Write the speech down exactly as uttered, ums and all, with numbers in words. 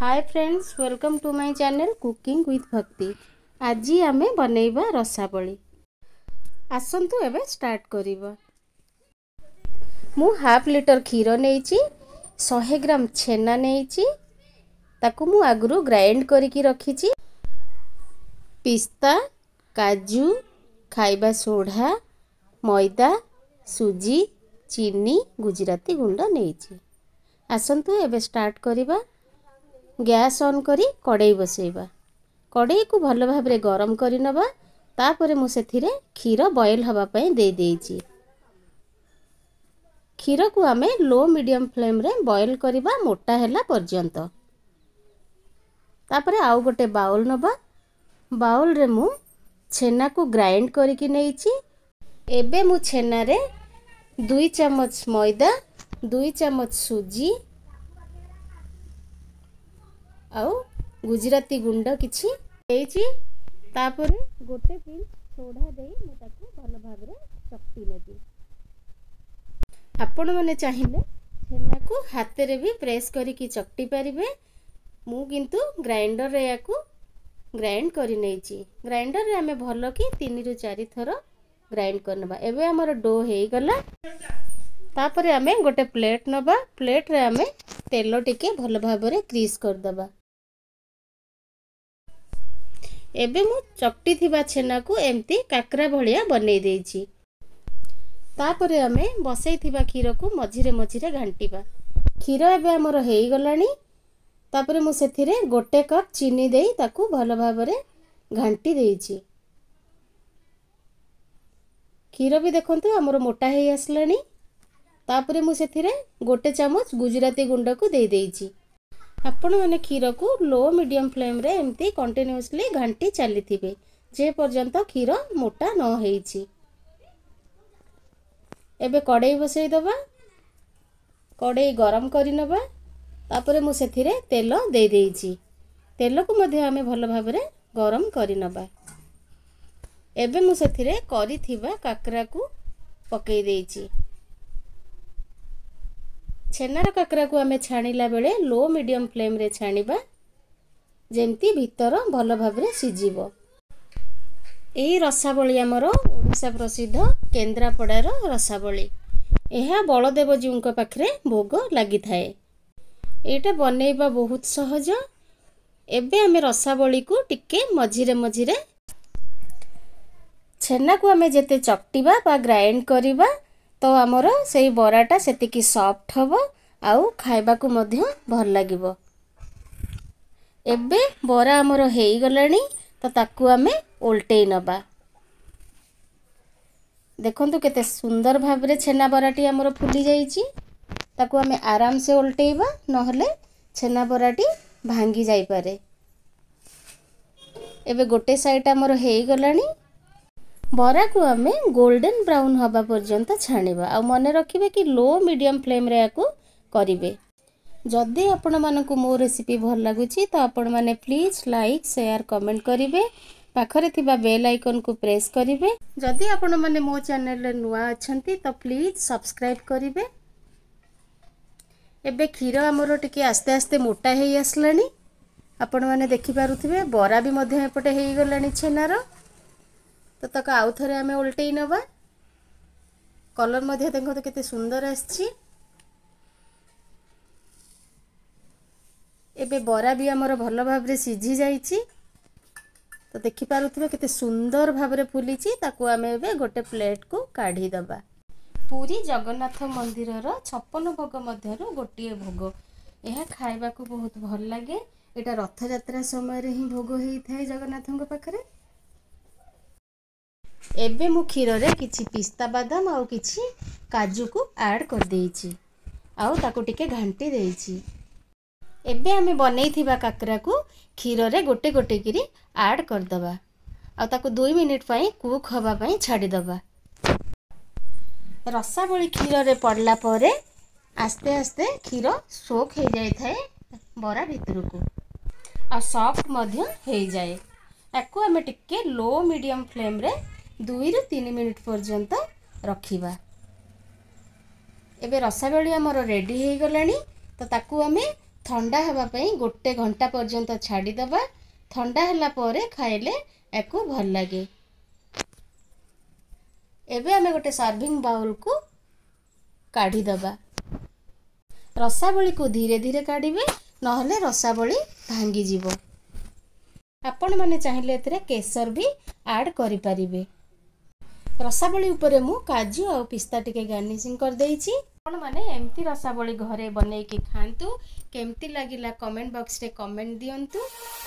Hi friends, welcome to my channel cooking with Bhakti. आज आमे बनैबा रसाबली। आसंतु एबे स्टार्ट करिबा। मु हाफ लिटर क्षीर नेइची, सौ ग्राम छेना नेइची, ताकू मु आगुरु ग्राइंड करिकी रखिची। पिस्ता, काजू, खाइबा सोढा, मैदा, सुजी, चीनी, गुजराती गुंड नेइची। आसंतु एबे स्टार्ट करिबा। गैस ऑन करी कड़ाई बसैबा। कड़ाई को भल भाव रे गरम करी नबा। तापरे मु सेथिरे क्षीर बॉयल हवा पई दे देइची। क्षीर को आमे लो मीडियम फ्लेम रे बॉयल करिबा मोटा हैला पर्यंत। तापरे आउ गोटे बाउल नबा। बाउल रे मु छेना को ग्राइंड करिकी नेइची। एबे मु छेना रे दुई चम्मच मैदा, दुई चम्मच सुजी आउ गुजराती गुंड किछि देइछि। तापरे गोटे पिंच सोडा देई मु ताकू भल भाव रे चकटी नेबी। आपण माने चाहिले छेना को हाथे रे भी प्रेस करिकी चकटी परिबे। मु किंतु ग्राइंडर रे याकू ग्राइंड करि नेइछि। ग्राइंडर रे हमें भल की तीन रु चार थरो ग्राइंड करनबा। एबे हमर डो हेई गला। तापरे हमें गोटे प्लेट नबा। प्लेट रे हमें तेल टिके भल भाव रे ग्रीस कर दबा। एबे मु चकटी थिबा छेना को एमती काकरा भलिया बनै देइछि। तापरे हमें बसै थिबा क्षीर को मझिरे मझिरे घांटीबा। क्षीर एबे हमर हेई गलानी। तापरे मु सेथिरे गोटे कप चीनी देई ताकू भल भाव रे घांटी देइछि। क्षीर भी देखंतु हमर मोटा हेई आसलानी। तापरे मु सेथिरे गोटे चम्मच गुजराती गुंड को दे देइछि। आपण माने क्षीर को लो मीडियम फ्लेम रे एमती कंटिन्यूअसली घांटी चली थिबे जे पर्यंत क्षीर मोटा न हेइछि। एबे कड़ाई बसै दबा। कड़ाई गरम करि नबा। तापरे मु सेथिरे तेल दे देइछि। तेल को मध्ये हमें भल भाव रे गरम करि नबा। एबे मु सेथिरे करि थिबा काकरा को पकै देइछि। छेनार काकरा को आमे छाणीला बेले लो मीडियम फ्लेम रे छाणीबा जेमती भीतर भल भाव रे सिजिबो। एही रसाबली हमर ओडिशा प्रसिद्ध केन्द्रापड़ार रसाबली। एहा बलदेव जीउଙ୍କ पाखरे भोग लागि थाए। एटा बनेइबा बहुत सहज। एबे हमें रसाबली को टिके मझिरे मझिरे छेना को हमें जेते चकटीबा बा ग्राइंड करिबा तो हमर सेही बराटा सेतिकी सॉफ्ट हबो आउ खाइबा को मध्य भल लागिबो। एबे बरा हमर हेई गलानी तो ताकू हमें उल्टेई नबा। देखंतु केते सुंदर भाव रे छेना बराटी हमर फुली जाईची। ताकू हमें आराम से उल्टेइबा नहले छेना बराटी भांगी जाई पारे। एबे गोटे साइड हमर हेई गलानी। बरा को हमें गोल्डन ब्राउन हवा पर्यंत छाणीबा। आ मने रखिबे कि लो मीडियम फ्लेम रे याकू करिवे। जदि आपण मानकु मो रेसिपी भल लागुची तो आपण माने प्लीज लाइक शेयर कमेंट करिवे। पाखरे थिबा बेल आइकन को प्रेस करिवे। जदि आपण माने मो चैनल रे नुआ अछंती तो प्लीज सब्सक्राइब करिवे। एबे क्षीर हमरो टिके आस्ते आस्ते मोटा हेई आसलानी। आपण माने देखि पारुथिबे बरा भी मध्ये एपटे हेई गलानी छेनार। तो तक आउ थरे हमें उल्टेई नबा। कलर मध्ये देखो तो केते सुंदर आछि। एबे बरा भी हमर भल भाव रे सिझी जाईची। तो देखि पारुथिबे केते सुंदर भाव रे फुलीची। ताकू हमें एबे गोटे प्लेट को काढी दबा। पूरी जगन्नाथ मंदिर रो छप्पन भोग मध्यरु गोटिए भोग। एहा खाइबा को बहुत भल लागे। एटा रथ यात्रा समय रे ही भोग हेई थाए जगन्नाथଙ୍କ पाखरे। एबे मु क्षीर रे किछि पिस्ता बादाम आउ किछि काजू को ऐड कर देइछि आउ ताको टिके घांटी देइछि। एबे हमें बनै थिबा काकरा को क्षीर रे गोटे गोटे किरी ऐड कर दबा आउ ताको दो मिनिट पई कुक हवा पई छाडी दबा। रसाबली क्षीर रे पड़ला परे आस्ते आस्ते क्षीर सोक हे जाय थाए बरा भितर को आ सॉफ्ट मध्य हे जाय। ताको हमें टिके लो मीडियम फ्लेम रे दुई रु तीन मिनिट पर्यंत रखिबा। एबे रसाबली हमर रेडी हे गलानी। तो ताकू हमें थंडा हेबा पई गोटे घंटा पर्यंत छाड़ी दबा। थंडा होला परे खाइले एको भल लागे। एबे आमे गोटे सर्विंग बाउल को काढ़ी दबा। रसावली को धीरे धीरे काढ़िबे नहले रसावली भांगी जीवो। आपण माने चाहिले एतरे केसर भी ऐड करि परिबे। रसावली उपरे मु काजू और पिस्ता टिके गार्निशिंग कर देइछि। आपण माने एमती रसावली घरे बनै कि खांतु। केमती लागिला कमेंट बॉक्स रे कमेंट दियंतु।